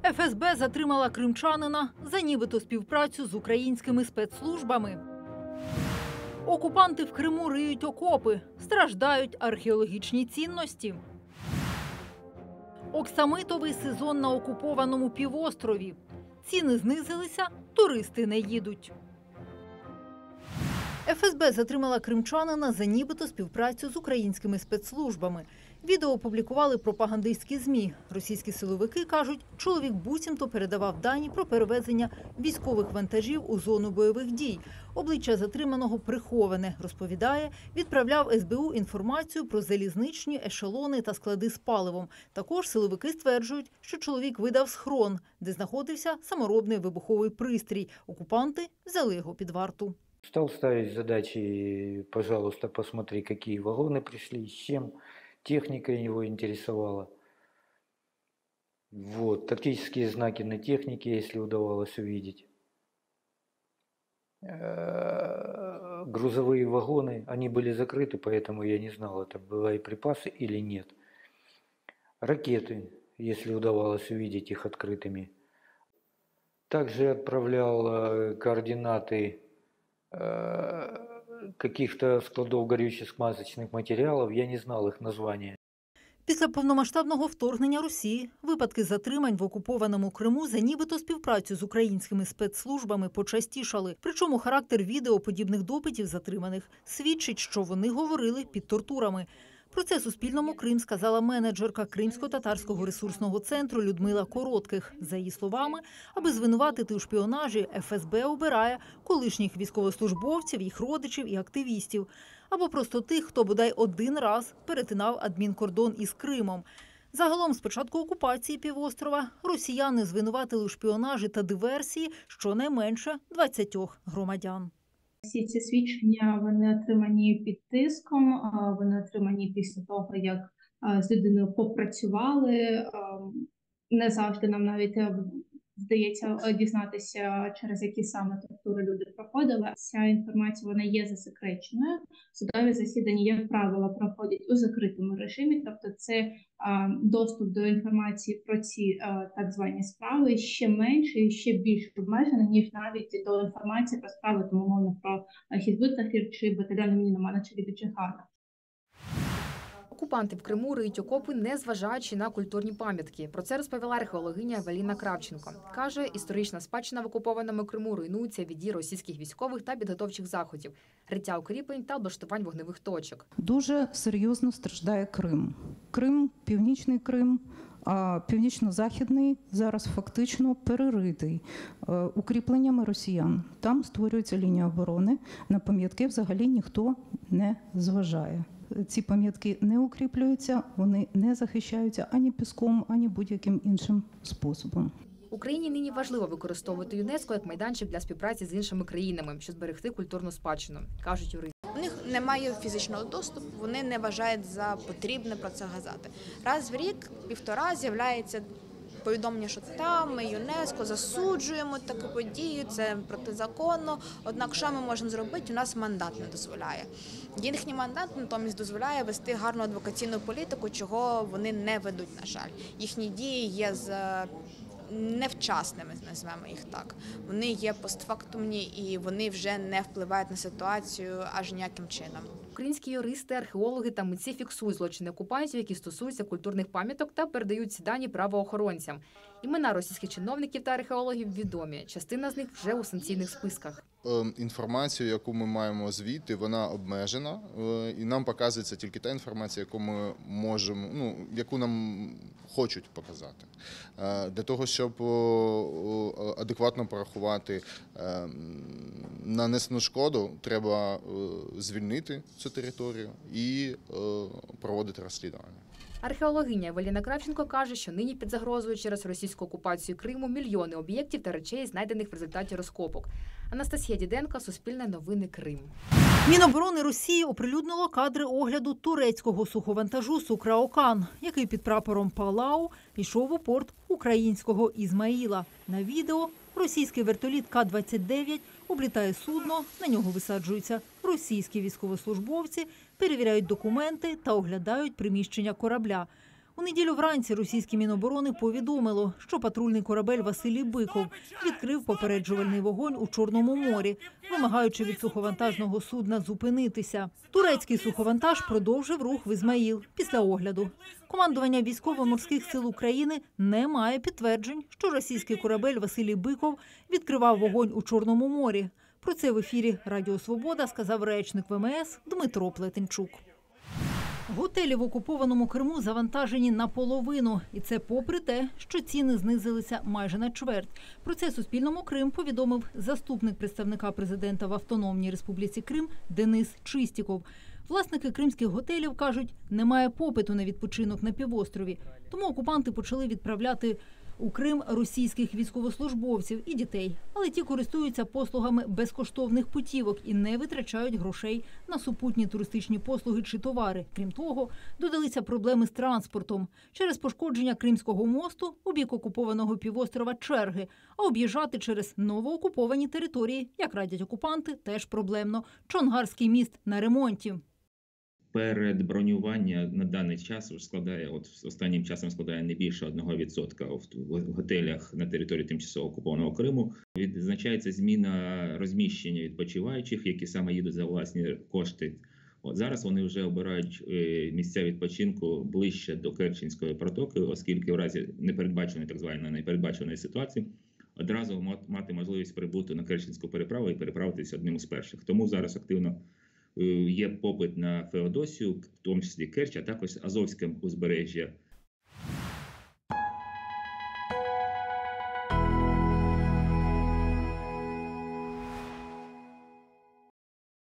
ФСБ затримала кримчанина за нібито співпрацю з українськими спецслужбами. Окупанти в Криму риють окопи, страждають археологічні цінності. Оксамитовий сезон на окупованому півострові. Ціни знизилися, туристи не їдуть. ФСБ затримала кримчанина за нібито співпрацю з українськими спецслужбами. Відео опублікували пропагандистські ЗМІ. Російські силовики кажуть, чоловік буцімто передавав дані про перевезення військових вантажів у зону бойових дій. Обличчя затриманого приховане, розповідає, відправляв СБУ інформацію про залізничні ешелони та склади з паливом. Також силовики стверджують, що чоловік видав схрон, де знаходився саморобний вибуховий пристрій. Окупанти взяли його під варту. Стал ставить задачи, пожалуйста, посмотри, какие вагоны пришли, с чем. Техника его интересовала. Вот, тактические знаки на технике, если удавалось увидеть. Грузовые вагоны, они были закрыты, поэтому я не знал, это боеприпасы или нет. Ракеты, если удавалось увидеть их открытыми. Также отправлял координаты каких-то складов горючих смазочных материалов, я не знал их названия. Після повномасштабного вторгнення Росії випадки затримань в окупованому Криму за нібито співпрацю з українськими спецслужбами почастішали. Причому характер відео подібних допитів затриманих свідчить, що вони говорили під тортурами. Про це Суспільному Крим сказала менеджерка Кримсько-татарського ресурсного центру Людмила Коротких. За її словами, аби звинуватити у шпіонажі, ФСБ обирає колишніх військовослужбовців, їх родичів і активістів. Або просто тих, хто бодай один раз перетинав адмінкордон із Кримом. Загалом, з початку окупації півострова, росіяни звинуватили у шпіонажі та диверсії щонайменше 20 громадян. Всі ці свідчення, вони отримані під тиском, вони отримані після того, як з людиною попрацювали. Не завжди нам навіть вдається дізнатися, через які саме тортури люди проходили. Ця інформація, вона є засекреченою. Судові засідання, як правило, проходять у закритому режимі, тобто це доступ до інформації про ці так звані справи ще менше і ще більш обмежений, ніж навіть до інформації про справи, тому мовно про Хізбут Тахрір чи батальйон імені Номана Челібіджигана. Окупанти в Криму риють окопи, незважаючи на культурні пам'ятки. Про це розповіла археологиня Евеліна Кравченко. Каже, історична спадщина в окупованому Криму руйнується від дій російських військових та підготовчих заходів, риття укріплень та облаштувань вогневих точок. Дуже серйозно страждає Крим. Крим, Північний Крим, а Північно-Західний зараз фактично переритий укріпленнями росіян. Там створюється лінія оборони, на пам'ятки взагалі ніхто не зважає. Ці пам'ятки не укріплюються, вони не захищаються ані піском, ані будь-яким іншим способом. Україні нині важливо використовувати ЮНЕСКО як майданчик для співпраці з іншими країнами, щоб зберегти культурну спадщину, кажуть юристи. У них немає фізичного доступу, вони не вважають за потрібне про це казати. Раз в рік, півтора з'являється повідомлення, що там ми ЮНЕСКО засуджуємо таку подію, це протизаконно. Однак, що ми можемо зробити, у нас мандат не дозволяє. Їхній мандат натомість дозволяє вести гарну адвокаційну політику, чого вони не ведуть, на жаль. Їхні дії є невчасними, назвемо їх так. Вони є постфактумні і вони вже не впливають на ситуацію аж ніяким чином. Українські юристи, археологи та митці фіксують злочини окупантів, які стосуються культурних пам'яток та передають ці дані правоохоронцям. Імена російських чиновників та археологів відомі. Частина з них вже у санкційних списках. Інформацію, яку ми маємо звідти, вона обмежена. І нам показується тільки та інформація, яку ми можемо, яку нам хочуть показати. Для того, щоб адекватно порахувати нанесену шкоду, треба звільнити цю територію і проводити розслідування. Археологиня Евеліна Кравченко каже, що нині під загрозою через російську окупацію Криму мільйони об'єктів та речей, знайдених в результаті розкопок. Анастасія Діденко, Суспільне новини, Крим. Міноборони Росії оприлюднило кадри огляду турецького суховантажу «Сукраокан», який під прапором Палау йшов у порт українського Ізмаїла. На відео російський вертоліт К-29 облітає судно, на нього висаджуються російські військовослужбовці, перевіряють документи та оглядають приміщення корабля. У неділю вранці російське Міноборони повідомило, що патрульний корабель Василій Биков відкрив попереджувальний вогонь у Чорному морі, вимагаючи від суховантажного судна зупинитися. Турецький суховантаж продовжив рух в Ізмаїл після огляду. Командування Військово-морських сил України не має підтверджень, що російський корабель Василій Биков відкривав вогонь у Чорному морі. Про це в ефірі Радіо Свобода сказав речник ВМС Дмитро Плетенчук. Готелі в окупованому Криму завантажені наполовину. І це попри те, що ціни знизилися майже на чверть. Про це Суспільному Крим повідомив заступник представника президента в Автономній Республіці Крим Денис Чистіков. Власники кримських готелів кажуть, немає попиту на відпочинок на півострові. Тому окупанти почали відправляти у Крим російських військовослужбовців і дітей. Але ті користуються послугами безкоштовних путівок і не витрачають грошей на супутні туристичні послуги чи товари. Крім того, додалися проблеми з транспортом. Через пошкодження Кримського мосту у бік окупованого півострова черги, а об'їжджати через новоокуповані території, як радять окупанти, теж проблемно. Чонгарський міст на ремонті. Передбронювання на даний час складає, останнім часом складає не більше 1% в готелях на території тимчасово окупованого Криму. Відзначається зміна розміщення відпочиваючих, які саме їдуть за власні кошти. Зараз вони вже обирають місця відпочинку ближче до Керченської протоки, оскільки в разі непередбаченої, так званої непередбаченої ситуації, одразу мати можливість прибути на Керченську переправу і переправитися одним із перших. Тому зараз активно є попит на Феодосію, в тому числі Керч, а також Азовське узбережжя